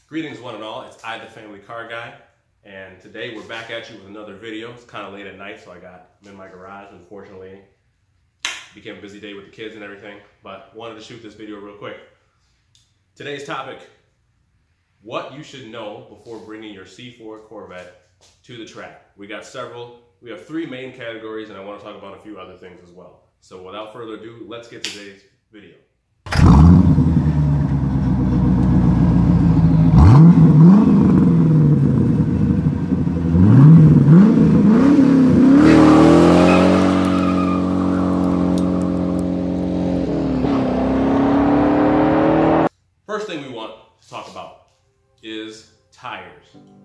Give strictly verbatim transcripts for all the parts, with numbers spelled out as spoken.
Greetings one and all, it's I the Family Car Guy, and today we're back at you with another video. It's kind of late at night, so I got I'm in my garage. Unfortunately, it became a busy day with the kids and everything, but wanted to shoot this video real quick. Today's topic, what you should know before bringing your C four Corvette to the track. We got several, we have three main categories, and I want to talk about a few other things as well. So without further ado, let's get to today's video. First thing we want to talk about is tires.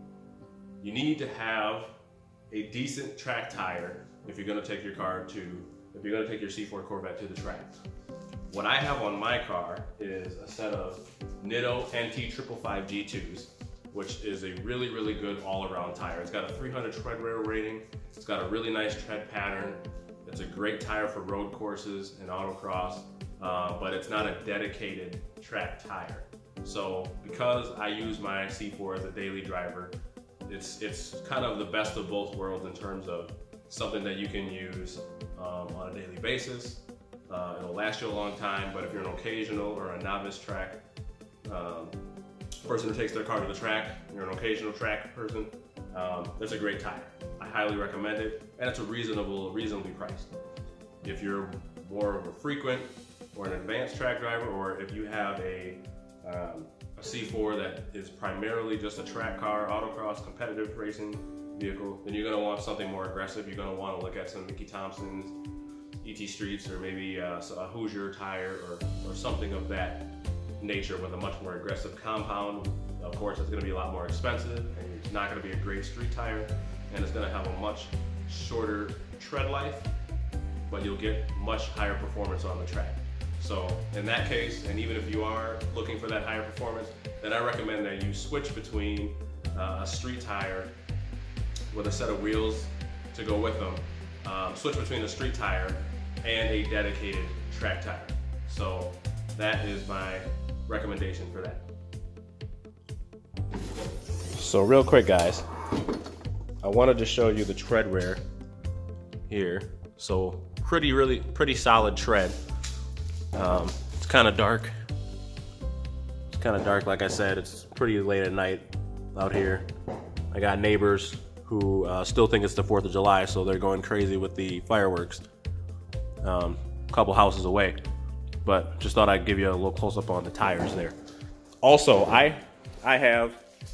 You need to have a decent track tire if you're going to take your car to, if you're going to take your C four Corvette to the track. What I have on my car is a set of Nitto N T five fifty-five G twos, which is a really, really good all-around tire. It's got a three hundred tread wear rating. It's got a really nice tread pattern. It's a great tire for road courses and autocross, uh, but it's not a dedicated track tire. So because I use my C four as a daily driver, it's, it's kind of the best of both worlds in terms of something that you can use um, on a daily basis. Uh, it'll last you a long time, but if you're an occasional or a novice track um, person who takes their car to the track, you're an occasional track person, um, that's a great tire. I highly recommend it, and it's a reasonable, reasonably priced. If you're more of a frequent or an advanced track driver, or if you have a, um, a C four that is primarily just a track car, autocross, competitive racing vehicle, then you're gonna want something more aggressive. You're gonna wanna look at some Mickey Thompson's, E T Streets, or maybe uh, a Hoosier tire, or, or something of that nature with a much more aggressive compound. Of course, it's gonna be a lot more expensive, and it's not gonna be a great street tire, and it's gonna have a much shorter tread life, but you'll get much higher performance on the track. So in that case, and even if you are looking for that higher performance, then I recommend that you switch between uh, a street tire with a set of wheels to go with them, um, switch between a street tire and a dedicated track tire. So that is my recommendation for that. So real quick, guys, I wanted to show you the tread wear here. So pretty, really, pretty solid tread. Um, it's kind of dark. It's kind of dark, like I said. It's pretty late at night out here. I got neighbors who uh, still think it's the fourth of July, so they're going crazy with the fireworks um, a couple houses away. But just thought I'd give you a little close-up on the tires there. Also, I, I have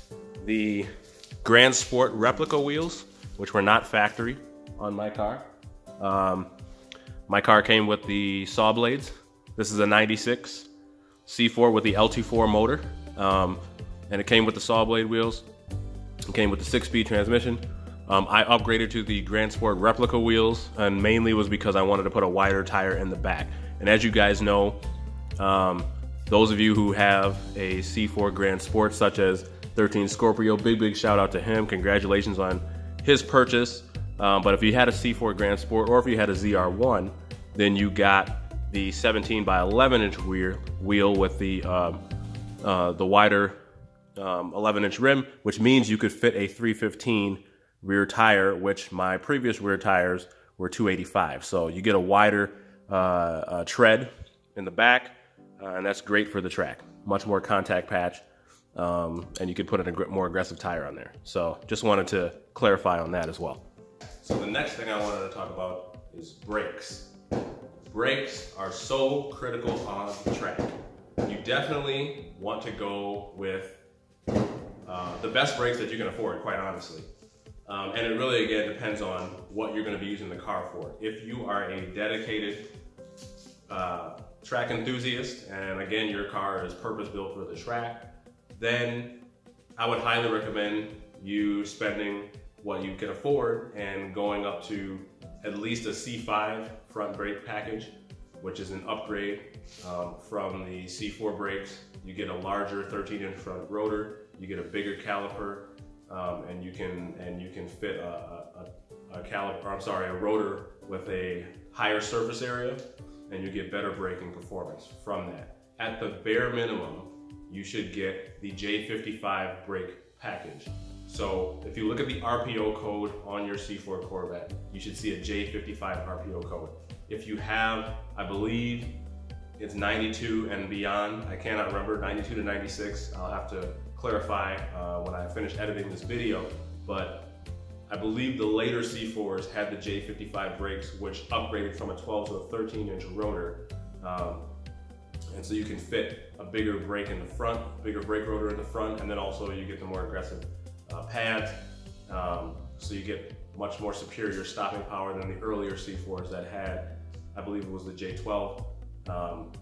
the Grand Sport replica wheels, which were not factory on my car. Um, my car came with the saw blades. This is a ninety-six C four with the L T four motor, um, and it came with the saw blade wheels. It came with the six-speed transmission. Um, I upgraded to the Grand Sport replica wheels, and mainly was because I wanted to put a wider tire in the back. And as you guys know, um, those of you who have a C four Grand Sport, such as thirteen Scorpio, big, big shout out to him. Congratulations on his purchase. Um, but if you had a C four Grand Sport, or if you had a Z R one, then you got the seventeen by eleven inch wheel, wheel with the, uh, uh, the wider um, eleven inch rim, which means you could fit a three fifteen rear tire, which my previous rear tires were two eighty-five. So you get a wider uh, uh, tread in the back, uh, and that's great for the track. Much more contact patch, um, and you could put a more aggressive tire on there. So just wanted to clarify on that as well. So the next thing I wanted to talk about is brakes. Brakes are so critical on the track. You definitely want to go with uh, the best brakes that you can afford, quite honestly. Um, and it really, again, depends on what you're going to be using the car for. If you are a dedicated uh, track enthusiast, and again, your car is purpose-built for the track, then I would highly recommend you spending what you can afford and going up to at least a C five front brake package, which is an upgrade um, from the C four brakes. You get a larger thirteen inch front rotor, you get a bigger caliper, um, and you can and you can fit a, a, a caliper, I'm sorry, a rotor with a higher surface area, and you get better braking performance from that. At the bare minimum, you should get the J fifty-five brake package. So if you look at the R P O code on your C four Corvette, you should see a J fifty-five R P O code. If you have, I believe it's ninety-two and beyond, I cannot remember, ninety-two to ninety-six, I'll have to clarify uh, when I finish editing this video, but I believe the later C fours had the J fifty-five brakes, which upgraded from a twelve to a thirteen inch rotor. Um, and so you can fit a bigger brake in the front, bigger brake rotor in the front, and then also you get the more aggressive uh, pads. Um, so you get much more superior stopping power than the earlier C fours that had, I believe it was the J twelve um,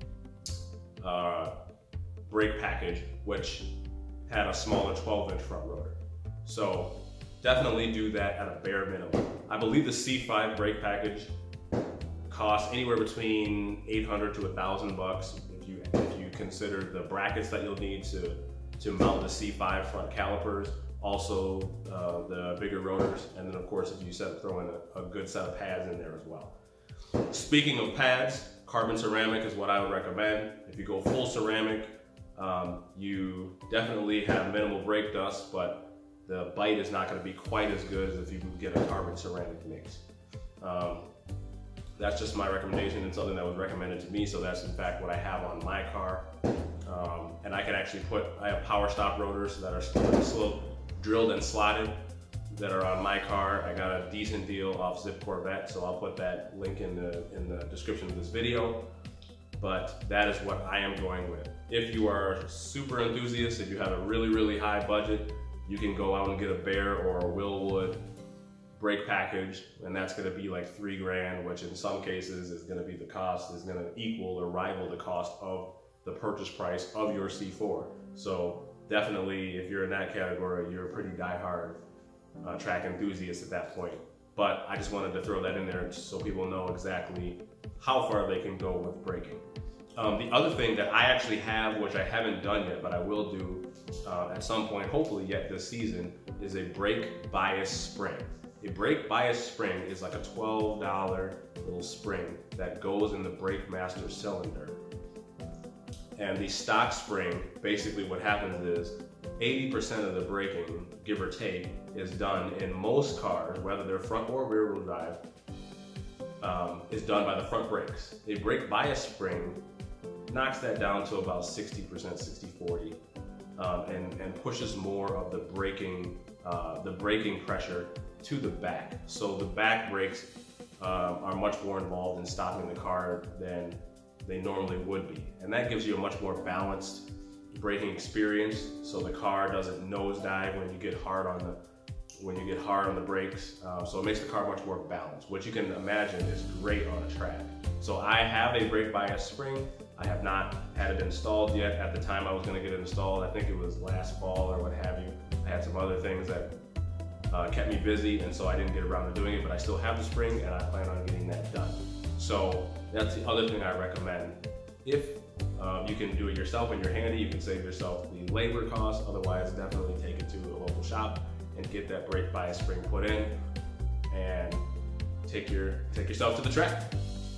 uh, brake package, which had a smaller twelve inch front rotor. So definitely do that at a bare minimum. I believe the C five brake package costs anywhere between eight hundred to a thousand bucks if you if you consider the brackets that you'll need to to mount the C five front calipers, also uh, the bigger rotors, and then of course if you set, throw in a, a good set of pads in there as well. Speaking of pads, carbon ceramic is what I would recommend. If you go full ceramic, um, you definitely have minimal brake dust, but the bite is not going to be quite as good as if you get a carbon ceramic mix. Um, that's just my recommendation and something that was recommended to me, so that's in fact what I have on my car. Um, and I can actually put, I have power stop rotors that are slow, drilled and slotted that are on my car. I got a decent deal off Zip Corvette, so I'll put that link in the, in the description of this video. But that is what I am going with. If you are super enthusiast, if you have a really, really high budget, you can go out and get a Bear or a Wilwood brake package, and that's gonna be like three grand, which in some cases is gonna be the cost, is gonna equal or rival the cost of the purchase price of your C four. So definitely, if you're in that category, you're a pretty diehard uh, track enthusiast at that point. But I just wanted to throw that in there so people know exactly how far they can go with braking. Um, the other thing that I actually have, which I haven't done yet, but I will do uh, at some point, hopefully yet this season, is a brake bias spring. A brake bias spring is like a twelve dollar little spring that goes in the brake master cylinder. And the stock spring, basically what happens is eighty percent of the braking, give or take, is done in most cars, whether they're front or rear wheel drive, um, is done by the front brakes. A brake bias spring knocks that down to about sixty percent, sixty forty, um, and, and pushes more of the braking, uh, the braking pressure to the back. So the back brakes um, are much more involved in stopping the car than they normally would be. And that gives you a much more balanced braking experience, so the car doesn't nosedive when you get hard on the when you get hard on the brakes. Um, so it makes the car much more balanced, which you can imagine is great on a track. So I have a brake bias spring. I have not had it installed yet. At the time I was gonna get it installed, I think it was last fall or what have you. I had some other things that uh, kept me busy, and so I didn't get around to doing it, but I still have the spring and I plan on getting that done. So that's the other thing I recommend. If um, you can do it yourself and you're handy, you can save yourself the labor costs. Otherwise, definitely take it to a local shop and get that brake bias spring put in and take your take yourself to the track.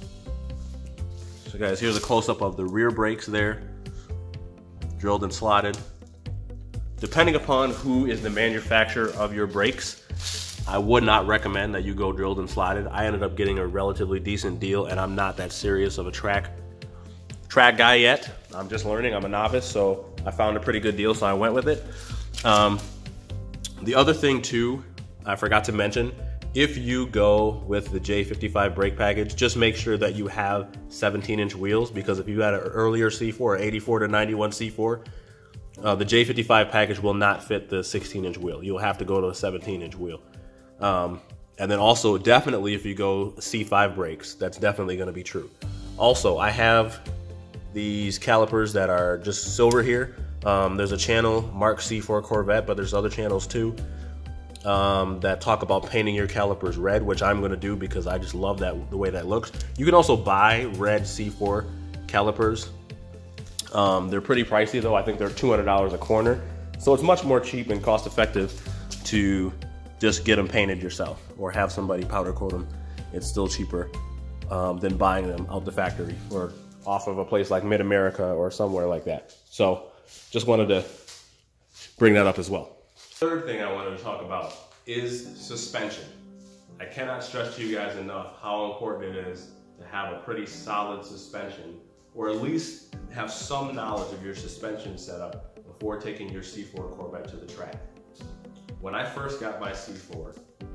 So guys, here's a close-up of the rear brakes there, drilled and slotted. Depending upon who is the manufacturer of your brakes, I would not recommend that you go drilled and slotted. I ended up getting a relatively decent deal, and I'm not that serious of a track track guy yet. I'm just learning, I'm a novice, so I found a pretty good deal, so I went with it. Um, the other thing too, I forgot to mention, if you go with the J fifty-five brake package, just make sure that you have seventeen inch wheels, because if you had an earlier C four, eighty-four to ninety-one C four, uh, the J fifty-five package will not fit the sixteen inch wheel. You'll have to go to a seventeen inch wheel. Um, and then also definitely if you go C five brakes, that's definitely gonna be true. Also, I have these calipers that are just silver here. Um, there's a channel, Mark C four Corvette, but there's other channels too um, that talk about painting your calipers red, which I'm gonna do because I just love that the way that looks. You can also buy red C four calipers. Um, they're pretty pricey though. I think they're two hundred dollars a corner. So it's much more cheap and cost effective to just get them painted yourself or have somebody powder coat them. It's still cheaper um, than buying them out the factory or off of a place like Mid-America or somewhere like that. So just wanted to bring that up as well. Third thing I wanted to talk about is suspension. I cannot stress to you guys enough how important it is to have a pretty solid suspension, or at least have some knowledge of your suspension setup before taking your C four Corvette to the track. When I first got my C four,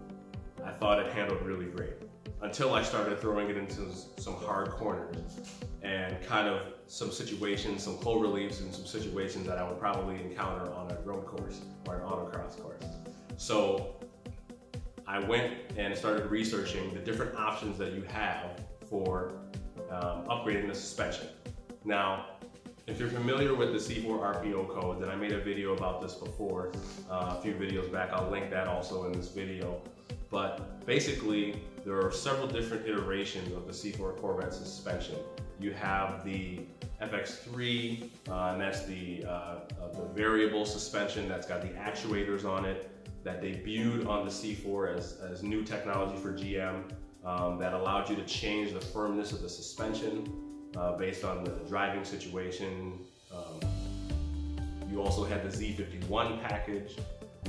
I thought it handled really great, until I started throwing it into some hard corners and kind of some situations, some clover leaves and some situations that I would probably encounter on a road course or an autocross course. So I went and started researching the different options that you have for um, upgrading the suspension. Now, if you're familiar with the C four R P O code, then I made a video about this before, uh, a few videos back. I'll link that also in this video. But basically, there are several different iterations of the C four Corvette suspension. You have the F X three, uh, and that's the, uh, uh, the variable suspension that's got the actuators on it, that debuted on the C four as, as new technology for G M, um, that allowed you to change the firmness of the suspension uh, based on the driving situation. Um, you also had the Z fifty-one package.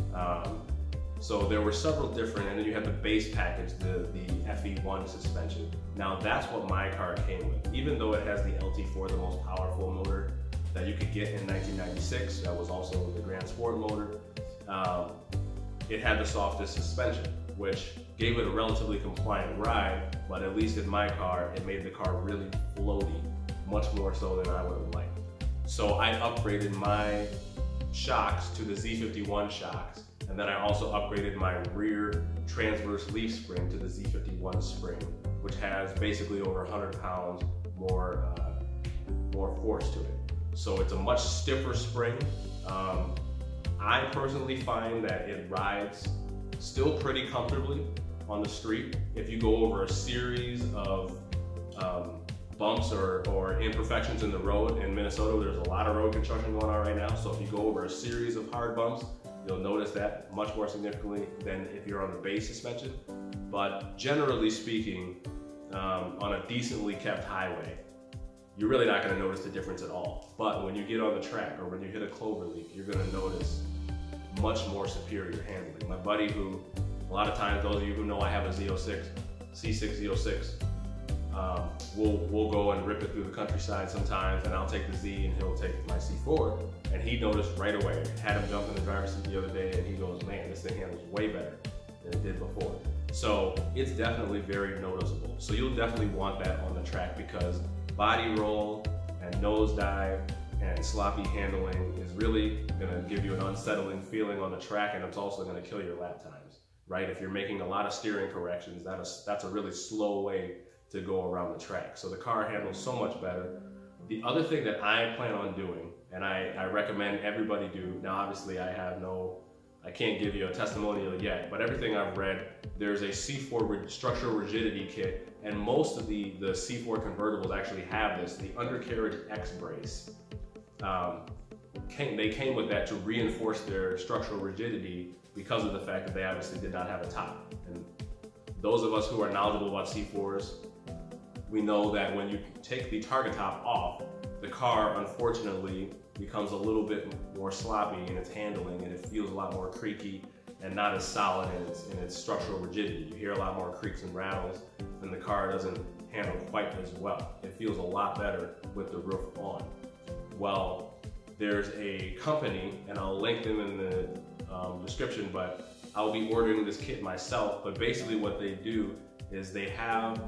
Um, so there were several different, and then you had the base package, the, the F E one suspension. Now that's what my car came with. Even though it has the L T four, the most powerful motor that you could get in nineteen ninety-six, that was also the Grand Sport motor. Um, It had the softest suspension, which gave it a relatively compliant ride, but at least in my car, it made the car really floaty, much more so than I would have liked. So I upgraded my shocks to the Z fifty-one shocks, and then I also upgraded my rear transverse leaf spring to the Z fifty-one spring, which has basically over one hundred pounds more, uh, more force to it. So it's a much stiffer spring. Um, I personally find that it rides still pretty comfortably on the street. If you go over a series of um, bumps or, or imperfections in the road in Minnesota, there's a lot of road construction going on right now. So if you go over a series of hard bumps, you'll notice that much more significantly than if you're on the base suspension. But generally speaking, um, on a decently kept highway, you're really not gonna notice the difference at all. But when you get on the track or when you hit a clover leaf, you're gonna notice much more superior handling. My buddy who, a lot of times, those of you who know I have a Z oh six, C six Z oh six, um, we'll, we'll go and rip it through the countryside sometimes, and I'll take the Z and he'll take my C four, and he noticed right away. Had him jump in the driver's seat the other day and he goes, man, this thing handles way better than it did before. So it's definitely very noticeable. So you'll definitely want that on the track, because body roll and nosedive and sloppy handling is really gonna give you an unsettling feeling on the track, and it's also gonna kill your lap times, right? If you're making a lot of steering corrections, that is, that's a really slow way to go around the track. So the car handles so much better. The other thing that I plan on doing, and I, I recommend everybody do, now obviously I have no, I can't give you a testimonial yet, but everything I've read, there's a C four structural rigidity kit, and most of the, the C four convertibles actually have this, the undercarriage X brace. Um, came, they came with that to reinforce their structural rigidity because of the fact that they obviously did not have a top. And those of us who are knowledgeable about C fours, we know that when you take the target top off, the car unfortunately becomes a little bit more sloppy in its handling, and it feels a lot more creaky and not as solid in its, in its structural rigidity. You hear a lot more creaks and rattles, and the car doesn't handle quite as well. It feels a lot better with the roof on. Well, there's a company, and I'll link them in the um, description, but I'll be ordering this kit myself. But basically what they do is they have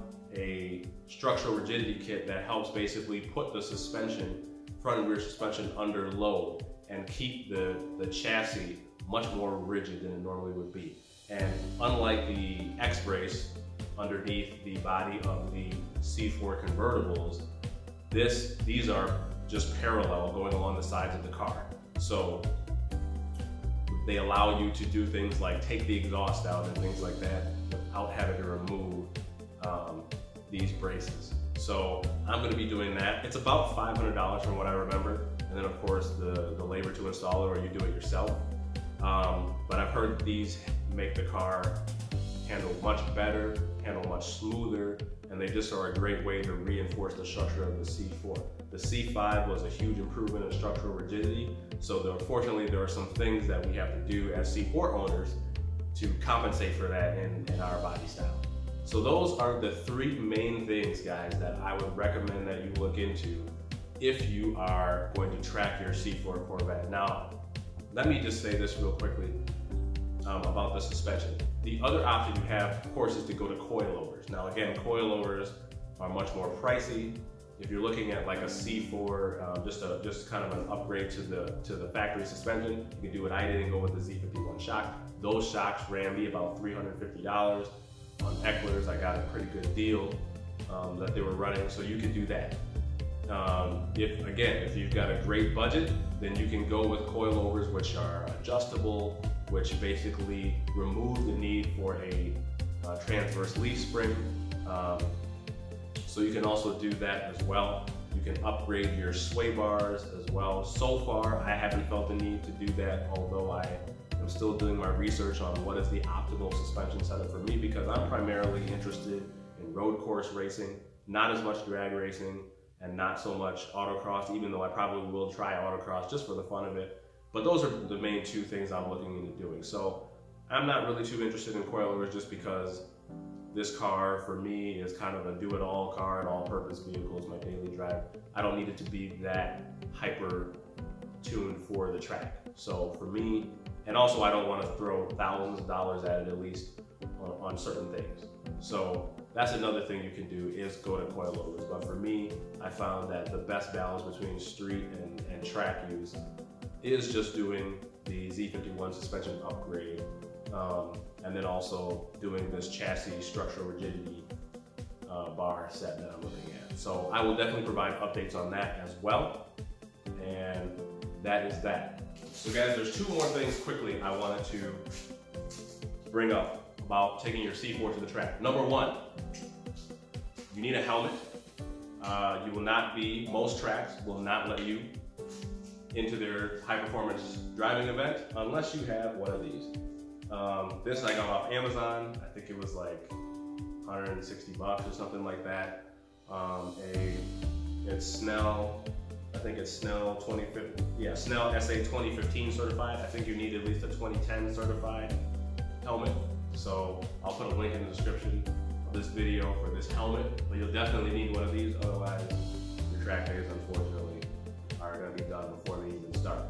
a structural rigidity kit that helps basically put the suspension, front and rear suspension, under load and keep the, the chassis much more rigid than it normally would be. And unlike the X brace underneath the body of the C four convertibles, this, these are just parallel going along the sides of the car. So they allow you to do things like take the exhaust out and things like that without having to remove um, these braces. So I'm gonna be doing that. It's about five hundred dollars from what I remember. And then of course the, the labor to install it, or you do it yourself. Um, but I've heard these make the car handle much better, handle much smoother, and they just are a great way to reinforce the structure of the C four. The C five was a huge improvement in structural rigidity, so there, unfortunately there are some things that we have to do as C four owners to compensate for that in, in our body style. So those are the three main things, guys, that I would recommend that you look into if you are going to track your C four Corvette. Now, let me just say this real quickly um, about the suspension. The other option you have, of course, is to go to coilovers. Now again, coilovers are much more pricey. If you're looking at like a C four, um, just a just kind of an upgrade to the to the factory suspension, you can do what I did and go with the Z fifty-one shock. Those shocks ran me about three hundred fifty dollars. On Eckler's, I got a pretty good deal um, that they were running, so you could do that. Um, if again, if you've got a great budget, then you can go with coilovers, which are adjustable, which basically remove the need for a uh, transverse leaf spring. Um, so you can also do that as well. You can upgrade your sway bars as well. So far, I haven't felt the need to do that, although I am still doing my research on what is the optimal suspension setup for me, because I'm primarily interested in road course racing, not as much drag racing, and not so much autocross, even though I probably will try autocross just for the fun of it. But those are the main two things I'm looking into doing. So I'm not really too interested in coilovers just because this car for me is kind of a do-it-all car, an all-purpose vehicle is my daily drive. I don't need it to be that hyper tuned for the track. So for me, and also I don't want to throw thousands of dollars at it at least on, on certain things. So that's another thing you can do is go to coilovers. But for me, I found that the best balance between street and, and track use is just doing the Z fifty-one suspension upgrade, um, and then also doing this chassis structural rigidity uh, bar set that I'm looking at. So I will definitely provide updates on that as well, and that is that. So guys, there's two more things quickly I wanted to bring up about taking your C four to the track. Number one, you need a helmet. Uh, you will not be, most tracks will not let you into their high performance driving event unless you have one of these. Um, this I got off Amazon. I think it was like one hundred sixty bucks or something like that. Um, a, it's Snell, I think it's Snell twenty fifteen, yeah, Snell S A twenty fifteen certified. I think you need at least a twenty ten certified helmet. So I'll put a link in the description of this video for this helmet, but you'll definitely need one of these, otherwise your track days unfortunately are gonna be done before they even start.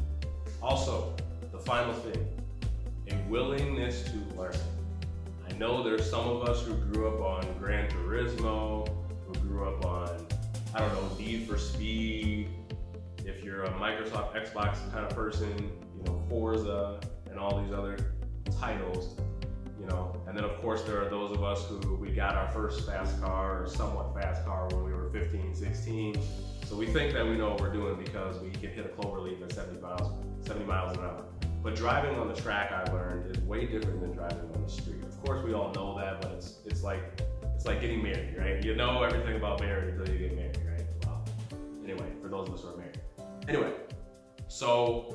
Also, the final thing, a willingness to learn. I know there's some of us who grew up on Gran Turismo, who grew up on, I don't know, Need for Speed. If you're a Microsoft Xbox kind of person, you know, Forza and all these other titles, you know. And then of course there are those of us who we got our first fast car or somewhat fast car when we were fifteen, sixteen. So we think that we know what we're doing because we can hit a clover leaf at seventy miles, seventy miles an hour. But driving on the track, I learned, is way different than driving on the street. Of course we all know that, but it's it's like it's like getting married, right? You know everything about marriage until you get married, right? Well, anyway, for those of us who are married. Anyway, so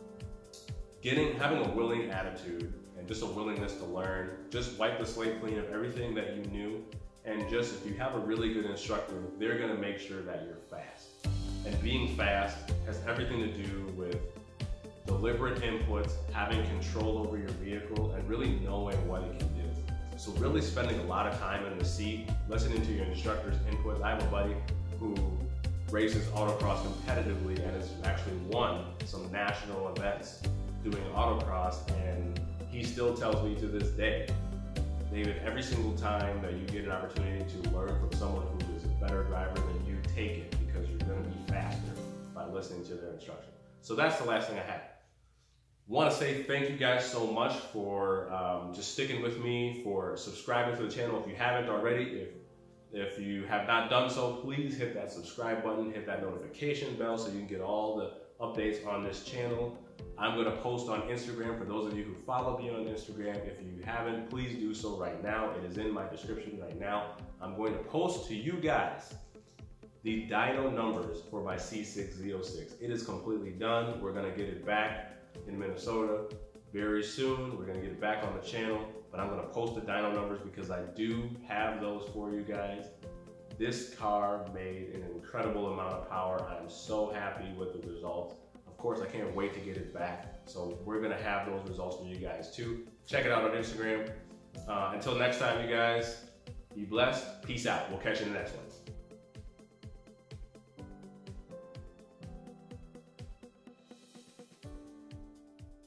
getting having a willing attitude and just a willingness to learn, just wipe the slate clean of everything that you knew, and just if you have a really good instructor, they're gonna make sure that you're fast. And being fast has everything to do with deliberate inputs, having control over your vehicle, and really knowing what it can do. So really spending a lot of time in the seat, listening to your instructor's input. I have a buddy who races autocross competitively and has actually won some national events doing autocross, and he still tells me to this day, David, every single time that you get an opportunity to learn from someone who is a better driver than you, take it, because you're gonna be faster by listening to their instruction. So that's the last thing I had. Want to say thank you guys so much for um, just sticking with me, for subscribing to the channel if you haven't already. If If you have not done so, please hit that subscribe button, hit that notification bell so you can get all the updates on this channel. I'm going to post on Instagram for those of you who follow me on Instagram. If you haven't, please do so right now. It is in my description right now. I'm going to post to you guys the dyno numbers for my C six Z oh six. It is completely done. We're going to get it back in Minnesota very soon. We're gonna get it back on the channel, but I'm gonna post the dyno numbers because I do have those for you guys. This car made an incredible amount of power. I'm so happy with the results. Of course, I can't wait to get it back. So we're gonna have those results for you guys too. Check it out on Instagram. Uh, until next time, you guys, be blessed. Peace out. We'll catch you in the next one.